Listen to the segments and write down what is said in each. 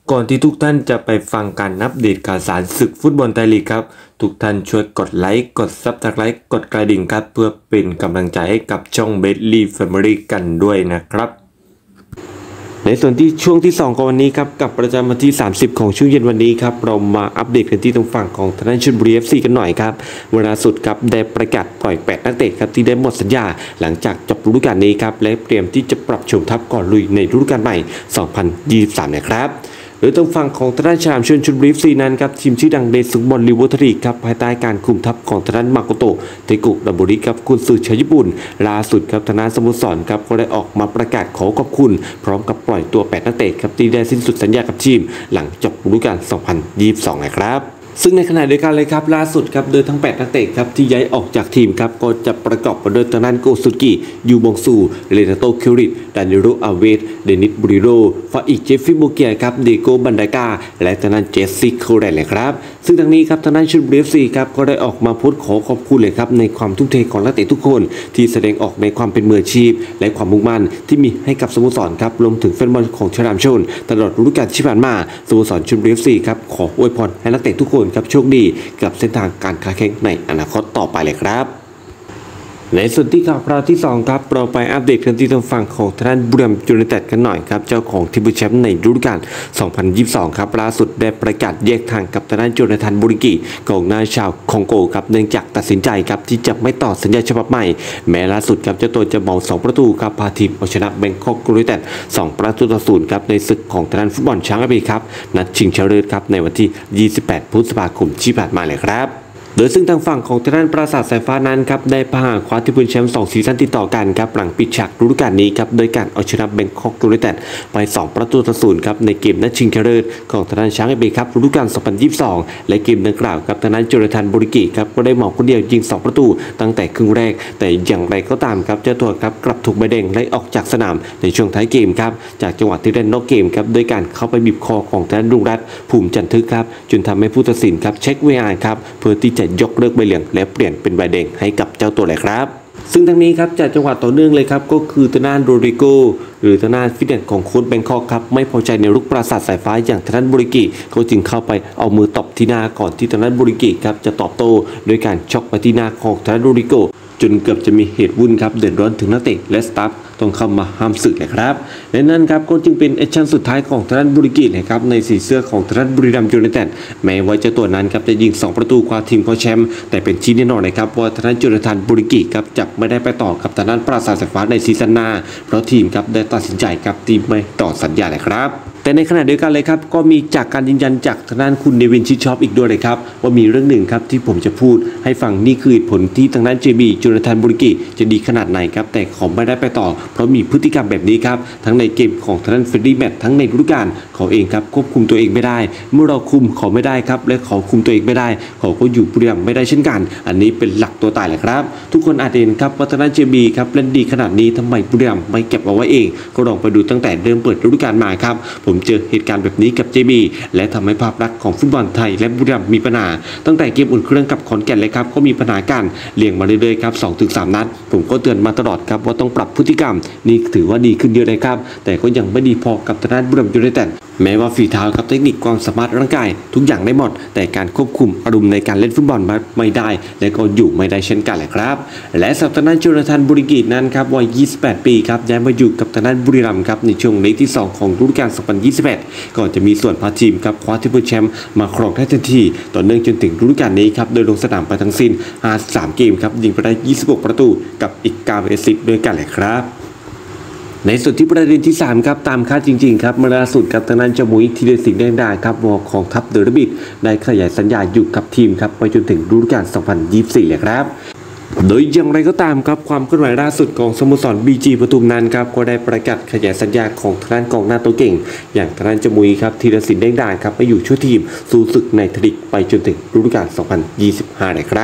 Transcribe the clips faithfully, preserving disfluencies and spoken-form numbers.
ก่อนที่ทุกท่านจะไปฟังการอัปเดตข่าวสารศึกฟุตบอลไทยลีกครับทุกท่านช่วยกดไลค์กดซับสไครต์กดกระดิ่งครับเพื่อเป็นกำลังใจให้กับช่องเบสลีแฟมิลี่กันด้วยนะครับในส่วนที่ช่วงที่สองของวันนี้ครับกับประจำวันที่สามสิบของช่วงเย็นวันนี้ครับเรามาอัปเดตกันที่ตรงฝั่งของทางด้านชลบุรี เอฟ ซี กันหน่อยครับเวลาสุดครับได้ประกาศปล่อยแปดนักเตะครับที่ได้หมดสัญญาหลังจากจบฤดูกาลนี้ครับและเตรียมที่จะปรับโฉมทัพก่อนลุยในฤดูกาลใหม่สองพันยี่สิบสามนะครับโดยตรงฝั่งของทางด้านฉลามชลชลบุรี เอฟ ซี นั้นครับทีมชื่อดังในศึกบอลลีกวัตถุครับภายใต้การคุมทัพของทางด้านมาโกโตะเทกุดับบุริครับกุนซือชาวญี่ปุ่นล่าสุดครับทางด้านสโมสรครับก็ได้ออกมาประกาศขอขอบคุณพร้อมกับปล่อยตัวแปดนักเตะครับที่ได้สิ้นสุดสัญญากับทีมหลังจบฤดูกาลสองพันยี่สิบสองนะครับซึ่งในขณะเดียวกันเลยครับล่าสุดครับโดยทั้งแปดนักเตะครับที่ย้ายออกจากทีมครับก็จะประกอบไปด้วยทางด้านโกซุกิยูบงซูเรนาโตคิริตดานิโรอาเวสเดนิสบูริโรฟาอิเจฟฟี่โบเกียครับเดโกบันไดกาและทางด้านเจสซี่โคเรตเลยครับซึ่งทางนี้ครับทางด้านชลบุรี เอฟ ซี ครับก็ได้ออกมาพูดขอขอบคุณเลยครับในความทุ่มเทของนักเตะทุกคนที่แสดงออกในความเป็นมืออาชีพและความมุ่งมั่นที่มีให้กับสโมสรครับรวมถึงแฟนบอลของฉลามชลตลอดฤดูกาลที่ผ่านมาสโมสรชลบุรี เอฟ ซี ครับขออวยพรให้นักเตะทุกคนครับโชคดีกับเส้นทางการค้าแข่งในอนาคตต่อไปเลยครับในส่วนที่ข่าวคราวที่สองครับเราไปอัปเดตกันที่ทางฝั่งของทางด้านบุรีรัมย์ยูไนเต็ดกันหน่อยครับเจ้าของทีมแชมป์ในฤดูกาลสองพันยี่สิบสองครับล่าสุดได้ประกาศแยกทางกับทางด้านโจนาธานบุริกิกองหน้าชาวคองโกครับเนื่องจากตัดสินใจครับที่จะไม่ต่อสัญญาฉบับใหม่แม้ล่าสุดครับเจ้าตัวจะเมาสองประตูครับพาทีมเอาชนะแบงคอกยูไนเต็ดสองประตูต่อศูนย์ครับในศึกของทางด้านฟุตบอลช้างอาเบครับนัดชิงชนะเลิศครับในวันที่ยี่สิบแปดพฤษภาคมที่ผ่านมาเลยครับโดยซึ่งทางฝั่งของทางด้านปราสาทสายฟ้านั้นครับได้พาคว้าที่เป็นแชมป์สองซีซั่นติดต่อกันครับหลังปิดฉากฤดูกาลนี้ครับโดยการเอาชนะแบงคอกยูไนเต็ดไปสองประตูต่อศูนย์ครับในเกมนัดชิงชนะเลิศของทางด้านช้างเอเบครับฤดูกาลสองพันยี่สิบสองและเกมดังกล่าวครับทางด้านโจนาธานบุริกิครับก็ได้เหมาคนเดียวยิงสองประตูตั้งแต่ครึ่งแรกแต่อย่างไรก็ตามครับเจ้าตัวครับกลับถูกใบแดงไล่ออกจากสนามในช่วงท้ายเกมครับจากจังหวะที่เล่นนอกเกมครับโดยการเข้าไปบีบคอของทางด้านรุ่งรัตน์ภูมิจันทึกครับจนทำให้ผู้ตัดสินครับเช็ค วี อาร์ ครับเพื่อที่จะยกเลิกใบเหลืองและเปลี่ยนเป็นใบแดงให้กับเจ้าตัวเลยครับซึ่งทั้งนี้ครับจากจังหวะต่อเนื่องเลยครับก็คือทางด้านโรดริโกหรือทางด้านฟิตเนสของโค้ชแบงคอกครับไม่พอใจในลูกปราสาทสายฟ้าอย่างทางด้านบุริกิเขาจึงเข้าไปเอามือตบที่หน้าก่อนที่ทางด้านบุริกิครับจะตอบโต้โดยการช็อกไปที่หน้าของทางด้านโรดริโกจนเกือบจะมีเหตุวุ่นครับเดือดร้อนถึงนักเตะและสตาฟต้องเข้ามาห้ามศึกเลยครับและนั่นครับก็จึงเป็นแอคชั่นสุดท้ายของทางด้านบุริกินะครับในสีเสื้อของทางด้านบุรีรัมย์ยูไนเต็ดแม้ว่าเจ้าตัวนั้นครับจะยิงสองประตูคว้าทีมคว้าแชมป์แต่เป็นที่แน่นอนนะครับว่าทางด้านโจนาธานบุริกิครับจะไม่ได้ไปต่อกับทางด้านปราสาทสายฟ้าในซีซั่นหน้าเพราะทีมครับได้ตัดสินใจครับที่ไม่ต่อสัญญาเลยครับแต่ในขณะเดียวกันเลยครับก็มีจากการยืนยันจากทางด้านคุณเนวินชิชอปอีกด้วยเลยครับว่ามีเรื่องหนึ่งครับที่ผมจะพูดให้ฟังนี่คือผลที่ทางด้าน เจ บี โจนาธานบุริกิจะดีขนาดไหนครับแต่เขาไม่ได้ไปต่อเพราะมีพฤติกรรมแบบนี้ครับทั้งในเกมของทางด้านเฟรดดี้แมตทั้งในฤดูกาลเขาเองครับควบคุมตัวเองไม่ได้เมื่อเราคุมเขาไม่ได้ครับและเขาคุมตัวเองไม่ได้เขาก็อยู่บุรีรัมย์ไม่ได้เช่นกันอันนี้เป็นหลักตัวตายเลยครับทุกคนอาจเห็นครับว่าทางด้าน เจ บี ครับเล่นดีขนาดนี้ทำไมบุรีรัมย์ไม่เก็บเอาไว้เองก็ลองไปดูตั้งแต่เริ่มเปิดฤดูกาลมาครับผมเจอเหตุการณ์แบบนี้กับ เจ บี และทำให้ภาพลักษณ์ของฟุตบอลไทยและบุรีรัมย์มีปัญหาตั้งแต่เกมอุ่นเครื่องกับขอนแก่นเลยครับก็มีปัญหากันเลี่ยงมาเรื่อยๆครับ สองถึงสาม นัดผมก็เตือนมาตลอดครับว่าต้องปรับพฤติกรรมนี่ถือว่าดีขึ้นเยอะเลยครับแต่ก็ยังไม่ดีพอกับทางด้านบุรีรัมย์ยูไนเต็ดแม้ว่าฝีเท้ากับเทคนิคความสามารถร่างกายทุกอย่างได้หมดแต่การควบคุมอารมณ์ในการเล่นฟุตบอลไม่ได้และก็อยู่ไม่ได้เช่นกันแหละครับและสำหรับทางด้านโจนาธานบุริกินั้นครับวัยยี่สิบแปดปีครับย้ายมาอยู่กับทางด้านบุรีรัมย์ครับในช่วงเลกที่สองของฤดูกาลสองพันยี่สิบเอ็ดก่อนจะมีส่วนพาทีมครับคว้าทิพย์แชมป์มาครองได้ทันทีต่อเนื่องจนถึงฤดูกาลนี้ครับโดยลงสนามไปทั้งสิ้นห้าสิบสามเกมครับยิงไปได้ยี่สิบหกประตูกับอีกเก้าแอสซิสต์ด้วยกันแหละครับในส่วนที่ประเด็นที่สามครับตามคาดจริงๆครับเมื่อล่าสุดกับทางด้านจมุยธีรศิลป์แดงดาครับวอของทัพเดอะแรบบิทได้ขยายสัญญาอยู่กับทีมครับไปจนถึงฤดูกาลสองพันยี่สิบสี่เลยครับโดยอย่างไรก็ตามครับความเคลื่อนไหวล่าสุดของสโมสร บี จี ปทุมนั้นครับก็ได้ประกาศขยายสัญญาของทางด้านกองหน้าตัวเก่งอย่างทางด้านจมุยครับธีรศิลป์แดงดาครับไปอยู่ช่วยทีมสู้ศึกในทลีกไปจนถึงฤดูกาลสองพันยี่สิบห้าเลยครับ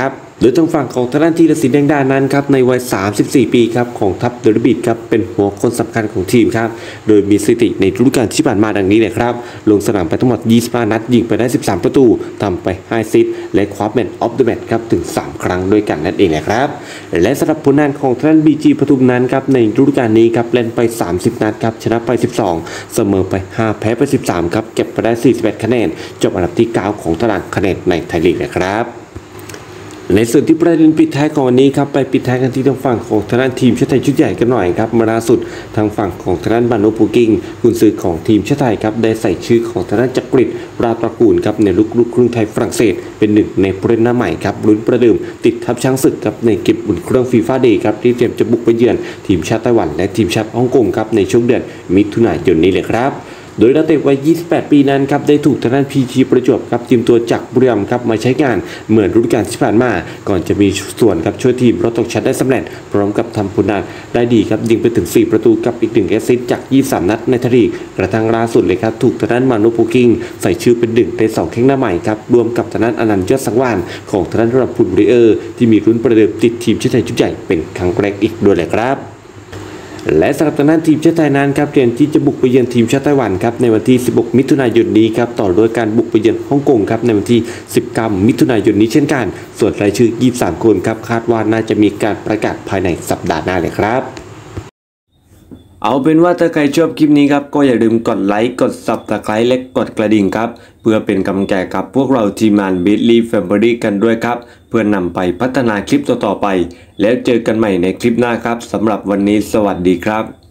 โดยทางฝั่งของทางด้านธีรศิลป์แดงดานั้นครับในวัยสามสิบสี่ปีครับของทัพเดอะบิดครับเป็นหัวคนสำคัญของทีมครับโดยมีสถิติในฤดูกาลที่ผ่านมาดังนี้เลยครับลงสนามไปทั้งหมดยี่สิบห้านัดยิงไปได้สิบสามประตูทำไปห้าแอสซิสต์และคว้าแมนออฟเดอะแมตช์ครับถึงสามครั้งด้วยกันนั่นเองแหละครับและสำหรับผลงานของทางด้าน บี จี ปทุมนั้นครับในฤดูกาลนี้ครับเล่นไปสามสิบนัดครับชนะไปสิบสองเสมอไปห้าแพ้ไปสิบสามครับเก็บไปได้สี่สิบเอ็ดคะแนนจบอันดับที่เก้าของตารางคะแนนในไทยลีกนะครับในส่วนที่ประเด็นปิดท้ายของวันนี้ครับไปปิดท้ายกันที่ทางฝั่งของทางด้านทีมชาติไทยชุดใหญ่กันหน่อยครับมาล่าสุดทางฝั่งของทางด้านบานุปูกิ้งกุนซือของทีมชาติไทยครับได้ใส่ชื่อของทางด้านจักริดราตระกูลครับในลูกลูกครึ่งไทยฝรั่งเศสเป็นหนึ่งในผู้เล่นหน้าใหม่ครับลุ้นประเดิมติดทัพช้างศึกครับในเก็บอุ่นเครื่องฟีฟ่าเดย์ครับที่เตรียมจะบุกไปเยือนทีมชาติไต้หวันและทีมชาติฮ่องกงครับในช่วงเดือนมิถุนายนนี้เลยครับโดยนักเตะวัยยี่สิบแปดปีนั้นครับได้ถูกทางด้านพีทีประจวบครับทีมตัวจากบุรีรัมย์ครับมาใช้งานเหมือนฤดูกาลที่ผ่านมาก่อนจะมีส่วนครับช่วยทีมรถตกชั้นได้สำเร็จพร้อมกับทำผลงานได้ดีครับยิงไปถึงสี่ประตูกับอีกหนึ่งแอสซิสต์จากยี่สิบสามนัดในไทยลีกกระทั่งล่าสุดเลยครับถูกทางด้านมานุปูกิ้งใส่ชื่อเป็นหนึ่งในสองแข้งหน้าใหม่ครับรวมกับทางด้านอนันต์ยอดสังวานของทางด้านระดับพุนบริเออร์ที่มีรุ่นประเดิมติดทีมชาติไทยชุดใหญ่เป็นครั้งแรกอีกด้วยเลยครับและสำหรับทางด้านทีมชาติไทยนั้นครับเตรียมที่จะบุกไปเยือนทีมชาติไต้หวันครับในวันที่สิบหกมิถุนายนนี้ครับต่อด้วยการบุกไปเยือนฮ่องกงครับในวันที่สิบเก้ามิถุนายนนี้เช่นกันส่วนรายชื่อยี่สิบสามคนครับคาดว่าน่าจะมีการประกาศภายในสัปดาห์หน้าเลยครับเอาเป็นว่าถ้าใครชอบคลิปนี้ครับก็อย่าลืมกดไลค์กด ซับสไครบ์ และกดกระดิ่งครับเพื่อเป็นกำลังใจกับพวกเราทีมงาน Bedley Family กันด้วยครับเพื่อนำไปพัฒนาคลิปต่อๆไปแล้วเจอกันใหม่ในคลิปหน้าครับสำหรับวันนี้สวัสดีครับ